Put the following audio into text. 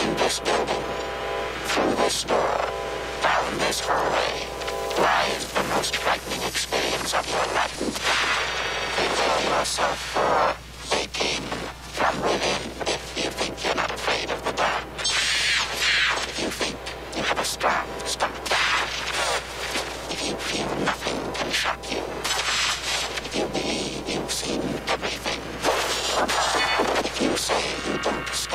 In this building, through this door, down this hallway, lies the most frightening experience of your life. Prepare yourself for waking from within if you think you're not afraid of the dark. If you think you have a strong stomach. If you feel nothing can shock you. If you believe you've seen everything. If you say you don't